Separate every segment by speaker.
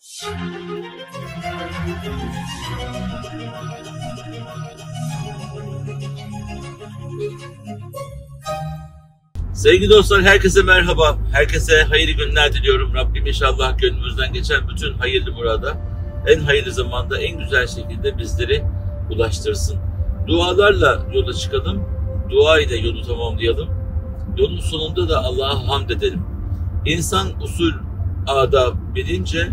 Speaker 1: Sevgili dostlar, herkese merhaba. Herkese hayırlı günler diliyorum. Rabbim inşallah gönlümüzden geçen bütün hayırlı murada en hayırlı zamanda en güzel şekilde bizleri ulaştırsın. Dualarla yola çıkalım. Dua ile yolu tamamlayalım. Yolun sonunda da Allah'a hamd edelim. İnsan usul, adab bilince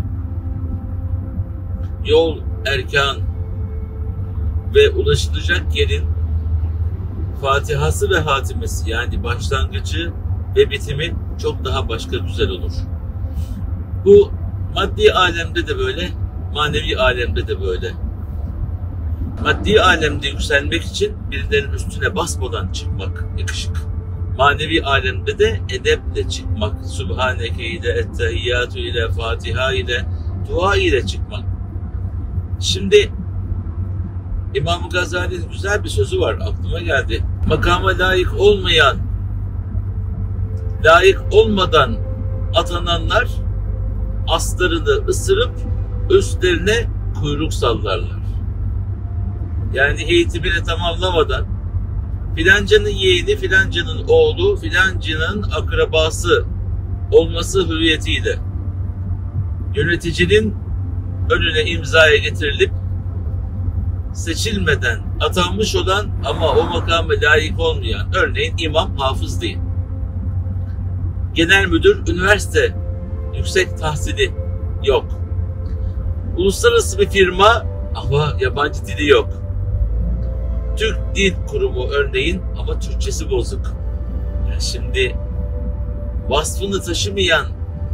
Speaker 1: yol, erkan ve ulaşılacak yerin Fatihası ve hatimesi, yani başlangıcı ve bitimi çok daha başka güzel olur. Bu maddi alemde de böyle, manevi alemde de böyle. Maddi alemde yükselmek için birilerinin üstüne basmadan çıkmak yakışık. Manevi alemde de edeple çıkmak. Subhaneke ile, ettehiyyatü ile, Fatiha ile, dua ile çıkmak. Şimdi İmam Gazali'nin güzel bir sözü var, aklıma geldi. Makama layık olmayan, layık olmadan atananlar aslarını ısırıp üstlerine kuyruk sallarlar. Yani eğitimini tamamlamadan filancanın yeğeni, filancanın oğlu, filancanın akrabası olması hürriyetiyle yöneticinin önüne imzaya getirilip seçilmeden atanmış olan ama o makama layık olmayan, örneğin imam, hafız değil, genel müdür, üniversite yüksek tahsili yok, uluslararası bir firma ama yabancı dili yok, Türk Dil Kurumu örneğin ama Türkçesi bozuk. Yani şimdi vasfını taşımayan,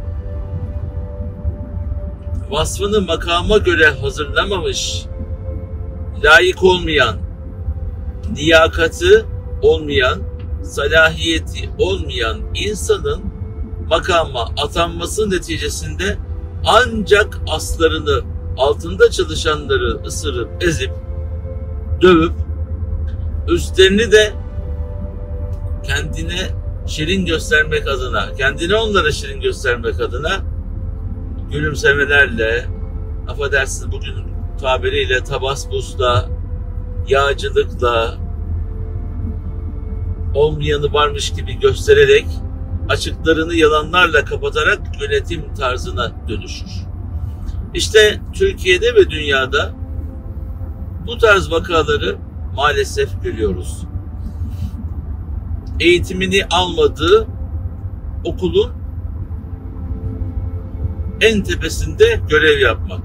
Speaker 1: vasfını makama göre hazırlamamış, layık olmayan, liyakati olmayan, salahiyeti olmayan insanın makama atanması neticesinde ancak aslarını, altında çalışanları ısırıp, ezip, dövüp, üstlerini de kendine şirin göstermek adına, kendine onlara şirin göstermek adına gülümsemelerle, affedersiniz bugün tabiriyle tabaspusla, yağcılıkla, olmayanı varmış gibi göstererek, açıklarını yalanlarla kapatarak yönetim tarzına dönüşür. İşte Türkiye'de ve dünyada bu tarz vakaları maalesef görüyoruz. Eğitimini almadığı okulun en tepesinde görev yapmak.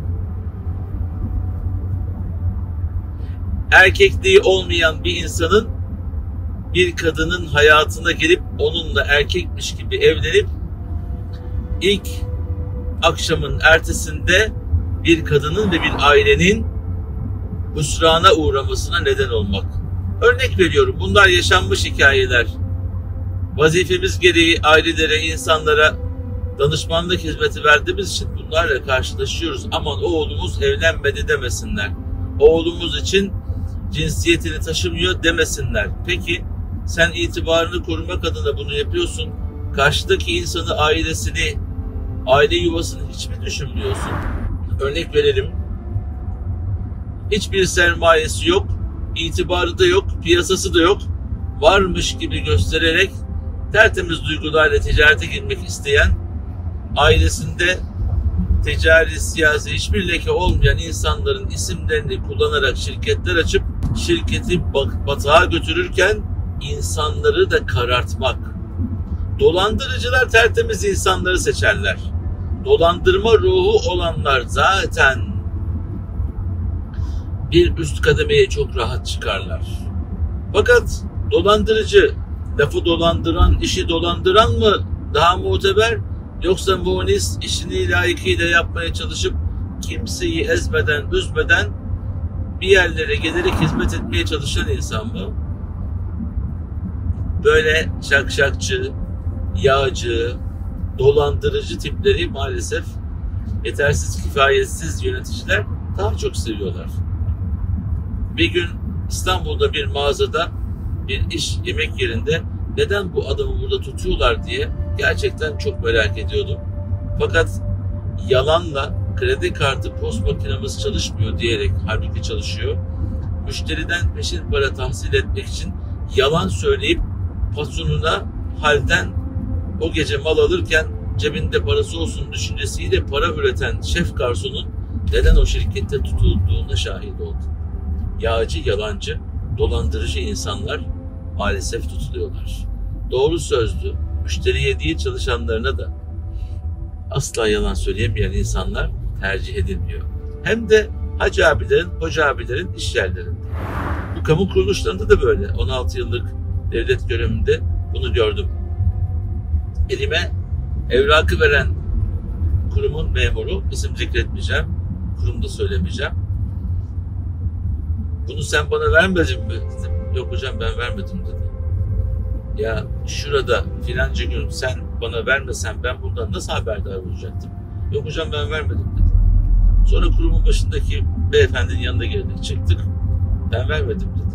Speaker 1: Erkekliği olmayan bir insanın bir kadının hayatına girip onunla erkekmiş gibi evlenip ilk akşamın ertesinde bir kadının ve bir ailenin hüsrana uğramasına neden olmak. Örnek veriyorum, bunlar yaşanmış hikayeler. Vazifemiz gereği ailelere, insanlara danışmanlık hizmeti verdiğimiz için bunlarla karşılaşıyoruz. Aman oğlumuz evlenmedi demesinler. Oğlumuz için cinsiyetini taşımıyor demesinler. Peki sen itibarını korumak adına bunu yapıyorsun. Karşıdaki insanı, ailesini, aile yuvasını hiç mi düşünmüyorsun? Örnek verelim. Hiçbir sermayesi yok, itibarı da yok, piyasası da yok. Varmış gibi göstererek tertemiz duygularla ticarete girmek isteyen, ailesinde ticari, siyasi hiçbir leke olmayan insanların isimlerini kullanarak şirketler açıp şirketi batağa götürürken insanları da karartmak. Dolandırıcılar tertemiz insanları seçerler. Dolandırma ruhu olanlar zaten bir üst kademeye çok rahat çıkarlar. Fakat dolandırıcı, lafı dolandıran, işi dolandıran mı daha muteber, yoksa munis, işini layıkıyla yapmaya çalışıp kimseyi ezmeden, üzmeden bir yerlere gelerek hizmet etmeye çalışan insan mı? Böyle şakşakçı, yağcı, dolandırıcı tipleri maalesef yetersiz, kifayetsiz yöneticiler daha çok seviyorlar. Bir gün İstanbul'da bir mağazada, bir iş yemek yerinde neden bu adamı burada tutuyorlar diye gerçekten çok merak ediyordum. Fakat yalanla kredi kartı post makinamız çalışmıyor diyerek halbuki çalışıyor. Müşteriden peşin para tahsil etmek için yalan söyleyip patronuna halden o gece mal alırken cebinde parası olsun düşüncesiyle para üreten şef garsonun neden o şirkette tutulduğuna şahit oldu. Yağcı, yalancı, dolandırıcı insanlar maalesef tutuluyorlar. Doğru sözlü, müşteriye değil çalışanlarına da asla yalan söyleyemeyen insanlar tercih edilmiyor. Hem de hacı abilerin, hoca abilerin iş yerlerinde. Bu kamu kuruluşlarında da böyle. 16 yıllık devlet görevimde bunu gördüm. Elime evrakı veren kurumun memuru, isim zikretmeyeceğim, kurumda söylemeyeceğim. Bunu sen bana vermedin mi dedim. Yok hocam ben vermedim dedi. Ya şurada filanca gün sen bana vermesen ben bundan nasıl haberdar olacaktım? Yok hocam ben vermedim dedi. Sonra kurumun başındaki beyefendinin yanına girdik, çıktık. Ben vermedim dedi.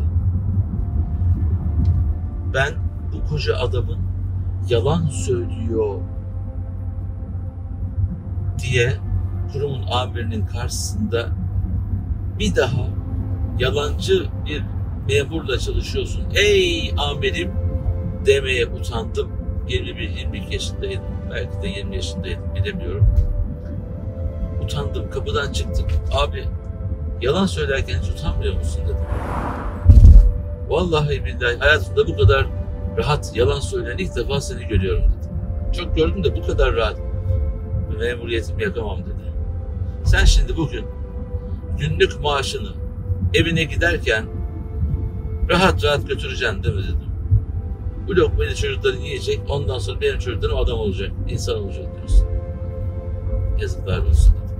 Speaker 1: Ben bu koca adamın yalan söylüyor diye kurumun amirinin karşısında bir daha yalancı bir memurla çalışıyorsun ey amirim demeye utandım. 21-22 yaşındaydım. Belki de 20 yaşındaydım. Bilemiyorum. Utandım. Kapıdan çıktık. Abi yalan söylerken hiç utanmıyor musun dedim. Vallahi billahi hayatımda bu kadar rahat yalan söyleyen ilk defa seni görüyorum dedi. Çok gördüm de bu kadar rahat memuriyetimi yakamam dedi. Sen şimdi bugün günlük maaşını evine giderken rahat rahat götüreceksin değil mi dedim. Bu lokmayı çocukların yiyecek, ondan sonra benim çocuklarım adam olacak, insan olacak diyorsun. Yazıklar olsun dedim.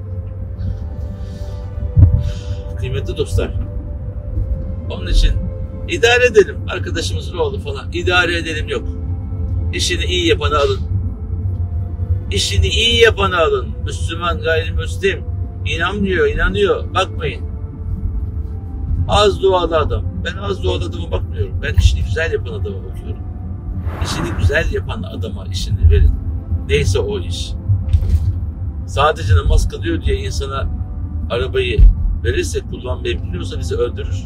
Speaker 1: Kıymetli dostlar, onun için idare edelim. Arkadaşımızın oğlu falan, idare edelim yok. İşini iyi yapanı alın. İşini iyi yapanı alın. Müslüman, gayrimüslim, inanıyor, bakmayın. Az dualı adam. Ben az dualı adama bakmıyorum. Ben işini güzel yapan adama bakıyorum. İşini güzel yapan adama işini verin. Neyse o iş. Sadece namaz kılıyor diye insana arabayı verirsek kullanmayı bilmiyorsa bizi öldürür.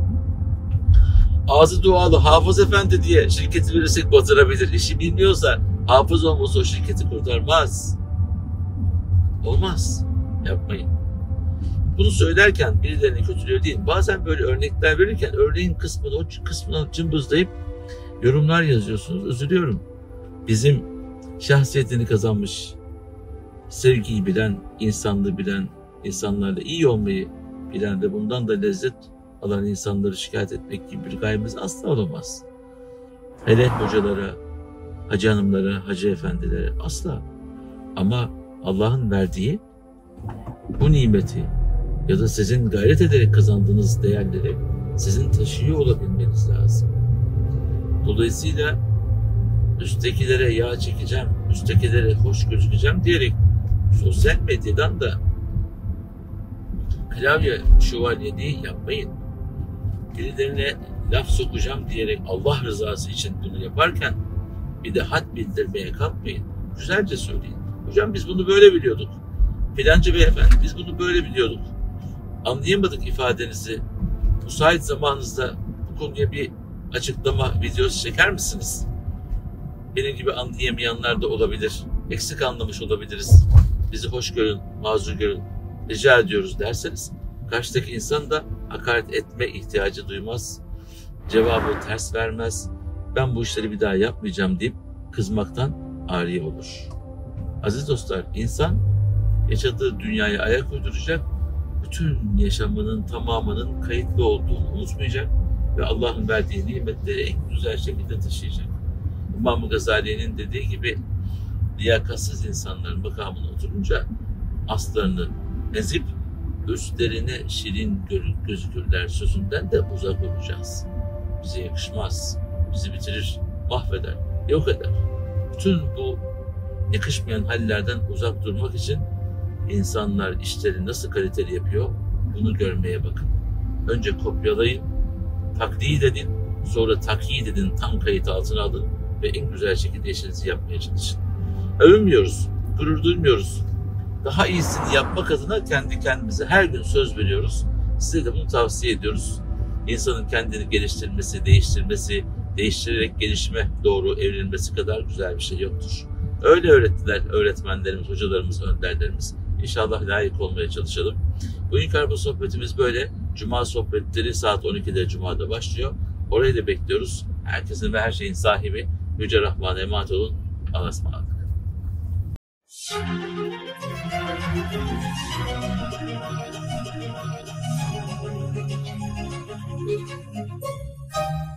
Speaker 1: Ağzı dualı Hafız Efendi diye şirketi verirsek batırabilir. İşi bilmiyorsa hafız olmasa o şirketi kurtarmaz. Olmaz. Yapmayın. Bunu söylerken birilerini kötülüyor değil. Bazen böyle örnekler verirken örneğin kısmını cımbızlayıp yorumlar yazıyorsunuz. Üzülüyorum. Bizim şahsiyetini kazanmış, sevgiyi bilen, insanlığı bilen, insanlarla iyi olmayı bilen ve bundan da lezzet alan insanları şikayet etmek gibi bir gayemiz asla olamaz. Hele hocalara, hacı hanımlara, hacı efendilere asla. Ama Allah'ın verdiği bu nimeti ya da sizin gayret ederek kazandığınız değerleri sizin taşıyor olabilmeniz lazım. Dolayısıyla üsttekilere yağ çekeceğim, üsttekilere hoş gözükeceğim diyerek sosyal medyadan da klavye şövalyeliği yapmayın. Birilerine laf sokacağım diyerek Allah rızası için bunu yaparken bir de had bildirmeye kalkmayın. Güzelce söyleyin. Hocam biz bunu böyle biliyorduk. Filancı beyefendi biz bunu böyle biliyorduk. Anlayamadık ifadenizi. Müsait zamanınızda bu konuya bir açıklama videosu çeker misiniz? Benim gibi anlayamayanlar da olabilir. Eksik anlamış olabiliriz. Bizi hoş görün, mazur görün. Rica ediyoruz derseniz karşıdaki insan da hakaret etme ihtiyacı duymaz. Cevabı ters vermez. Ben bu işleri bir daha yapmayacağım deyip kızmaktan ari olur. Aziz dostlar, insan yaşadığı dünyaya ayak uyduracak, bütün yaşamının tamamının kayıtlı olduğunu unutmayacak ve Allah'ın verdiği nimetleri en güzel şekilde taşıyacak. İmam Gazali'nin dediği gibi liyakatsız insanların makamına oturunca aslarını ezip üstlerine şirin gözükürler sözünden de uzak olacağız. Bize yakışmaz, bizi bitirir, mahveder, yok eder. Bütün bu yakışmayan hallerden uzak durmak için insanlar işleri nasıl kaliteli yapıyor bunu görmeye bakın. Önce kopyalayın, taklit edin, sonra takyit edin, tam kayıt altına alın ve en güzel şekilde işinizi yapmaya çalışın. Övünmüyoruz, gurur duymuyoruz. daha iyisini yapmak adına kendi kendimize her gün söz veriyoruz. Size de bunu tavsiye ediyoruz. İnsanın kendini geliştirmesi, değiştirmesi, değiştirerek gelişime doğru evrilmesi kadar güzel bir şey yoktur. Öyle öğrettiler öğretmenlerimiz, hocalarımız, önderlerimiz. İnşallah layık olmaya çalışalım. Bugün Karbon sohbetimiz böyle. Cuma sohbetleri saat 12'de Cuma'da başlıyor. Orayı da bekliyoruz. Herkesin ve her şeyin sahibi Yüce Rahman'a emanet olun. Allah'a ısmarladık.